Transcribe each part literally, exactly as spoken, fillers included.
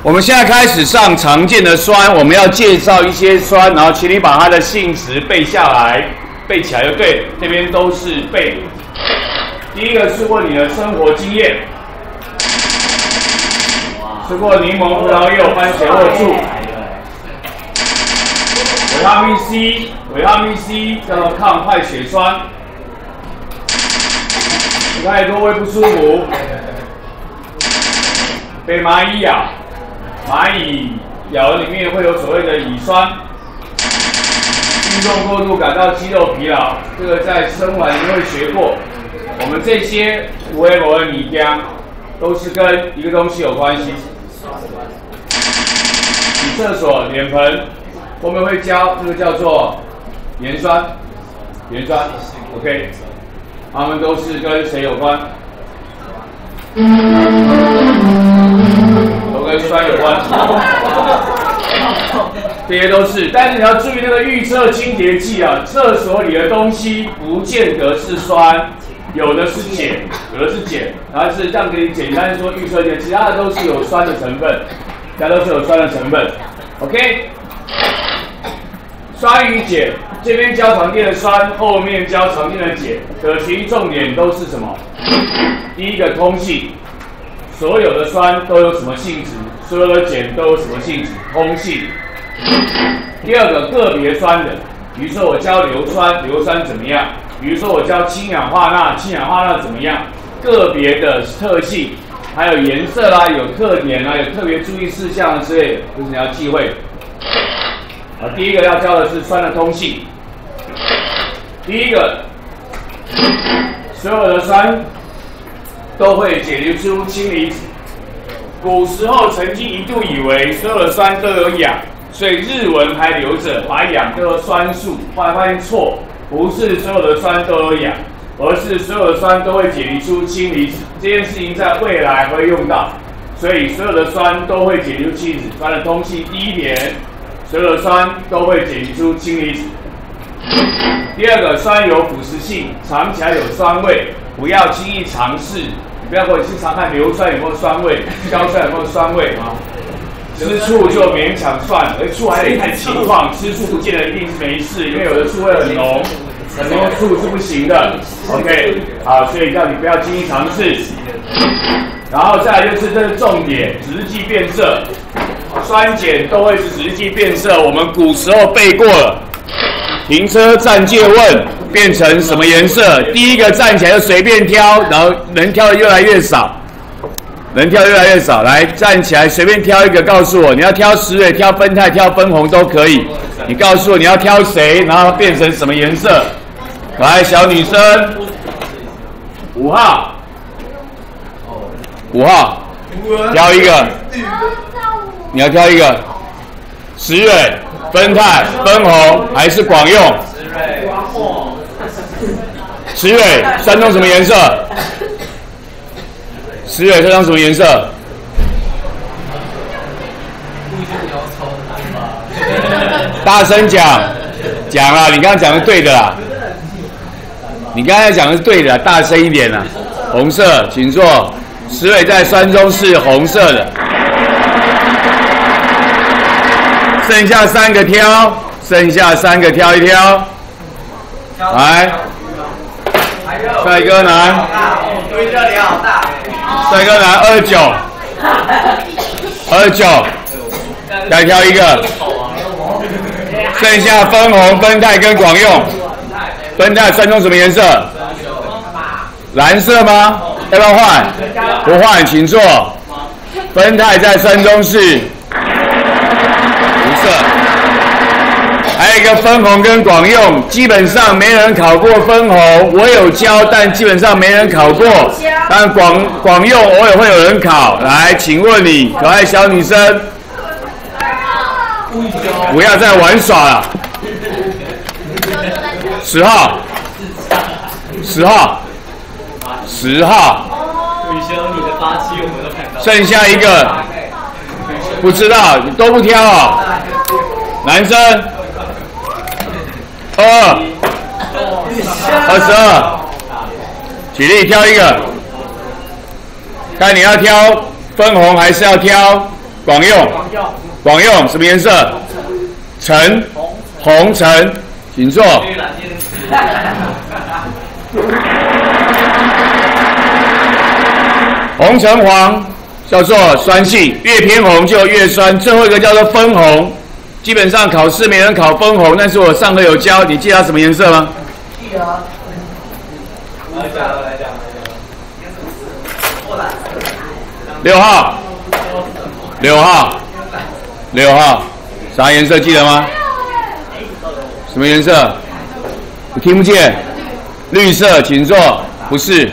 我们现在开始上常见的酸，我们要介绍一些酸，然后请你把它的性质背下来，背起来就对了。这边都是背。第一个是问你的生活经验，吃过柠檬、葡萄柚、番茄或醋。维他命 C， 维他命 C 叫做抗坏血酸。吃太多胃不舒服。被蚂蚁咬。 蚂蚁咬里面会有所谓的乙酸，运动过度感到肌肉疲劳，这个在生物里面会学过。我们这些无微博的泥浆都是跟一个东西有关系。洗厕所、脸盆后面会教这个叫做盐酸，盐酸 ，OK， 它们都是跟谁有关？ 都跟酸有关，这些都是。但是你要注意那个预测清洁剂啊，厕所里的东西不见得是酸，有的是碱，有的是碱，然后是这样给你简单说预测碱，其他的都是有酸的成分，其他都是有酸的成分。OK， 酸与碱，这边教常见的酸，后面教常见的碱，可循重点都是什么？第一个通性。 所有的酸都有什么性质？所有的碱都有什么性质？通性。第二个个别酸的，比如说我教硫酸，硫酸怎么样？比如说我教氢氧化钠，氢氧化钠怎么样？个别的特性，还有颜色啦，有特点啦，有特别注意事项之类的，就是你要忌讳。啊，第一个要教的是酸的通性。第一个，所有的酸。 都会解离出氢离子。古时候曾经一度以为所有的酸都有氧，所以日文还留着，把氧叫做酸素。后来发现错，不是所有的酸都有氧，而是所有的酸都会解离出氢离子。这件事情在未来会用到，所以所有的酸都会解离出氢离子。酸的通性第一点，所有的酸都会解离出氢离子。第二个，酸有腐蚀性，尝起来有酸味。 不要轻易尝试，你不要跟我去尝看硫酸有没有酸味，硝酸有没有酸味啊？吃醋就勉强算了，而醋还得看情况，吃醋不见得一定是没事，因为有的醋会很浓，很多醋是不行的。OK， 好，所以叫你不要轻易尝试。然后再来就是这是重点，直剂变色，酸碱都会是直剂变色，我们古时候背过了。停车站借问。 变成什么颜色？第一个站起来就随便挑，然后能挑的越来越少，能挑越来越少。来，站起来随便挑一个，告诉我你要挑石蕊、挑酚酞、挑分红都可以。你告诉我你要挑谁，然后变成什么颜色？可爱小女生，五号，五号，挑一个，你要挑一个，石蕊、酚酞、分红还是广用？ 石蕊酸中什么颜色？石蕊酸中什么颜色？大声讲，讲啦！你刚刚讲的对的啦，你刚才讲的是对的，大声一点啦。红色，请坐。石蕊在酸中是红色的。剩下三个挑，剩下三个挑一挑。来。 帅哥男，帅哥男二九，二九，再挑一个，剩下分红、酚酞跟广用。酚酞酸中什么颜色？蓝色吗？要不要换？不换，请坐。酚酞在酸中是无色。 还有一个分红跟广用，基本上没人考过分红，我有教，但基本上没人考过。但广广用偶尔会有人考。来，请问你，可爱小女生，不要再玩耍了。十号，十号，十号。剩下一个，不知道，你都不挑啊？男生。 二二十二，起立挑一个，看你要挑分红还是要挑广用，广用什么颜色？橙，红橙，请坐。红橙黄叫做酸性，越偏红就越酸。最后一个叫做分红，基本上考试没人考分红，但是我上课有教，你记得它什么颜色吗？ 记得。来讲，来讲，来讲。 六号，六号，六号，啥颜色记得吗？什么颜色？我听不见。绿色，请坐。不是。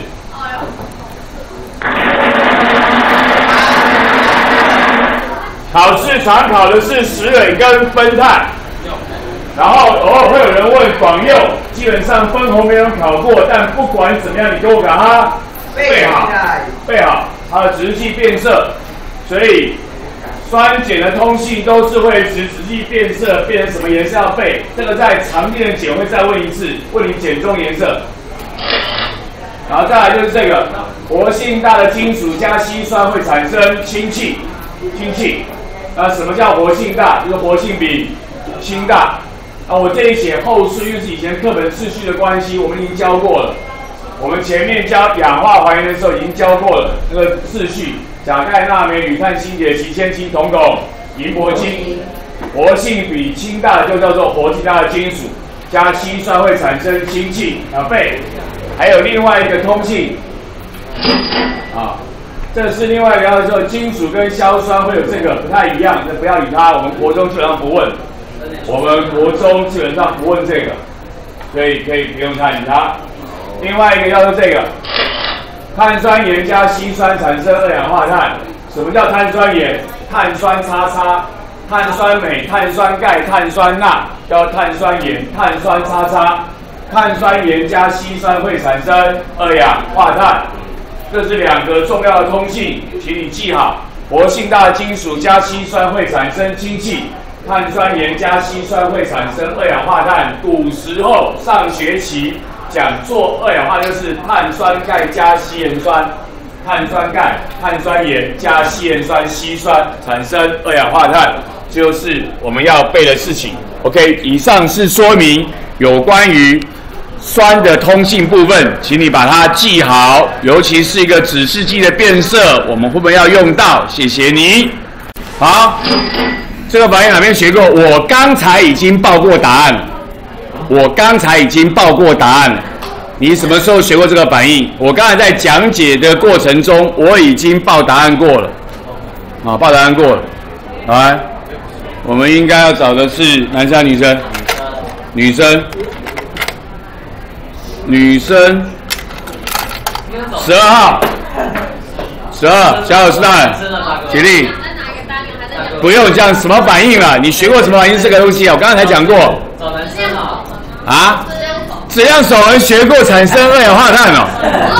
考试常考的是石蕊跟酚酞，然后偶尔会有人问广用，基本上分红没有考过，但不管怎么样，你给我把它背好，背好。它的直系变色，所以酸碱的通性都是会直直系变色，变成什么颜色要背。这个在常见的碱会再问一次，问你碱中颜色。然后再来就是这个活性大的金属加硒酸会产生氢气，氢气。那什么叫活性大？就是活性比氢大。啊，我这里写后顺，因为是以前课本次序的关系，我们已经教过了。我们前面教氧化还原的时候已经教过了那个次序：钾、钙、钠、镁、铝、碳、锌、铁、锡、铅、氢、铜、汞、银、铂、金。活性比氢大的就叫做活性大的金属，加硒酸会产生氢气啊背。还有另外一个通性啊，这是另外一个叫做金属跟硝酸会有这个不太一样，那不要理它。我们国中基本上不问，我们国中基本上不问这个，所以可以不用太理它。另外一个叫做这个碳酸盐加硒酸产生二氧化碳。什么叫碳酸盐？碳酸叉叉、碳酸镁、碳酸钙、碳酸钠叫碳酸盐。碳酸叉叉、碳酸盐加硒酸会产生二氧化碳。这是两个重要的通性，请你记好。活性大的金属加硒酸会产生氢气，碳酸盐加硒酸会产生二氧化碳。古时候上学期讲做二氧化碳就是碳酸钙加硒盐酸，碳酸钙、碳酸盐加硒盐酸、硒酸产生二氧化碳，就是我们要背的事情。OK， 以上是说明有关于酸的通性部分，请你把它记好，尤其是一个指示剂的变色，我们会不会要用到？谢谢你。好，这个反应哪边学过？我刚才已经报过答案了。我刚才已经报过答案了，你什么时候学过这个反应？我刚才在讲解的过程中，我已经报答案过了，啊，报答案过了。来，我们应该要找的是男生还是女生？女生，女生，十二号，十二，小老师大人，起立。不用这样，什么反应了？你学过什么反应这个东西啊？我刚才才讲过。找男生啊。啊？怎样手能学过产生二氧化碳哦？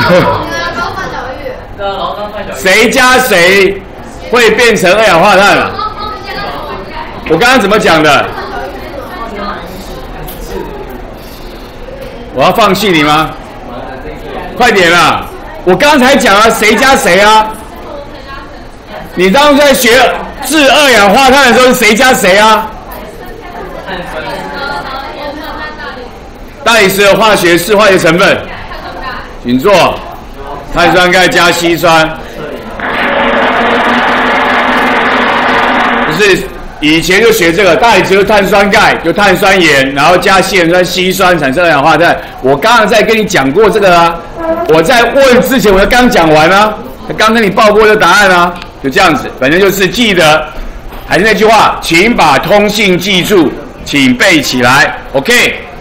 谁加谁会变成二氧化碳了？我刚刚怎么讲的？我要放弃你吗？快点啦！我刚才讲了谁加谁啊？你当初在学制二氧化碳的时候是谁加谁啊？大理石的化学式化学成分，请坐。碳酸钙加硒酸，不是以前就学这个，大理石有碳酸钙，就碳酸盐，然后加硒盐酸、硒酸产生二氧化碳。我刚刚在跟你讲过这个啊，我在问之前我才刚讲完啊，刚跟你报过这答案啊，就这样子，反正就是记得，还是那句话，请把通性记住，请背起来 ，OK。